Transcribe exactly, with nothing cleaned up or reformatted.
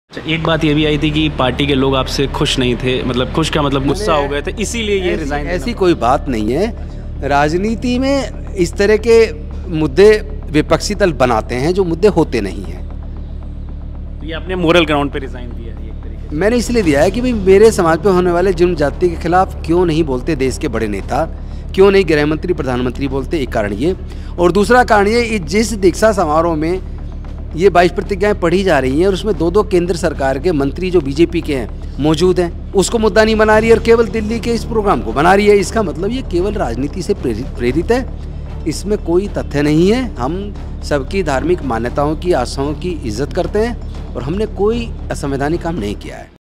अच्छा, एक बात ये भी आई थी कि पार्टी के लोग आपसे खुश नहीं थे, मतलब खुश का मतलब गुस्सा हो गए थे, इसीलिए ये रिजाइन। ऐसी कोई बात नहीं है। राजनीति में इस तरह के मुद्दे विपक्षी दल बनाते हैं जो मुद्दे होते नहीं हैं। तो ये आपने मोरल ग्राउंड पे रिजाइन दिया है एक तरीके से। मैंने इसलिए दिया है कि भाई मेरे समाज पे होने वाले जुर्म जाति के खिलाफ क्यों नहीं बोलते देश के बड़े नेता, क्यों नहीं गृह मंत्री प्रधानमंत्री बोलते, एक कारण ये। और दूसरा कारण ये, जिस दीक्षा समारोह में ये बाईस प्रतिज्ञाएं पढ़ी जा रही हैं और उसमें दो दो केंद्र सरकार के मंत्री जो बीजेपी के हैं मौजूद हैं, उसको मुद्दा नहीं बना रही है और केवल दिल्ली के इस प्रोग्राम को बना रही है। इसका मतलब ये केवल राजनीति से प्रेरित प्रेरित है, इसमें कोई तथ्य नहीं है। हम सबकी धार्मिक मान्यताओं की, आस्थाओं की इज्जत करते हैं और हमने कोई असंवैधानिक काम नहीं किया है।